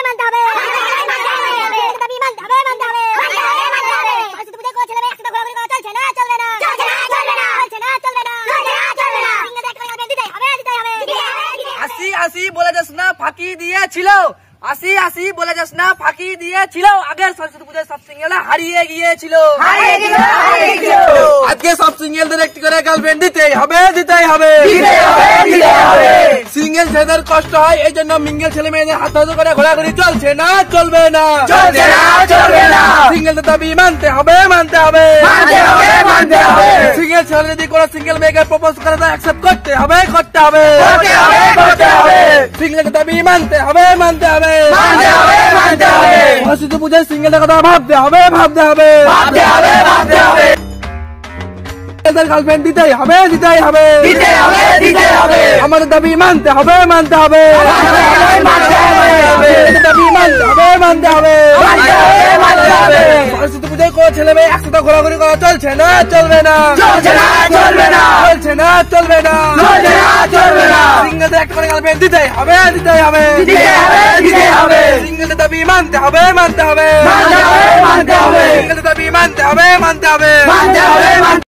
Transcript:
আসি বলে যাস না ফাঁকি দিয়েছিল, আসি বলে যাস না ফাঁকি দিয়েছিল, আগের সরস্বতী পুজোয় সব সিঙ্গেল হারিয়ে গিয়েছিল। আজকে সব সিঙ্গেলদের একটি করে গার্লফ্রেন্ড দিতেই হবে। সিঙ্গেল ছেলেদের কষ্ট হয়, এই জন্য মিঙ্গেল ছেলে মেয়েদের হাত হাত করে ঘোরাঘুরি চলছে না, চলবে না। সিঙ্গেলদের দাবি মানতে হবে। সিঙ্গেল ছেলে যদি কোনো সিঙ্গেল মেয়েকে প্রপোজ করে তা অ্যাকসেপ্ট করতে হবে। সিঙ্গেলের দাবি মানতে হবে। সরস্বতী পুজোয় সিঙ্গেলের কথা ভাবতে হবে। গার্লফ্রেন্ড দিতেই হবে। আমাদের দাবি মানতে হবে। দাবি মানতে হবে। সরস্বতী পুজোয় কোন ছেলে মেয়ে একসাথে ঘোরাঘুরি করা চলছে না, চলবে না। সিঙ্গেলদের একটা করে গার্লফ্রেন্ড দিতেই হবে। সিঙ্গেলের দাবি মানতে হবে। সিঙ্গেলের দাবি মানতে হবে।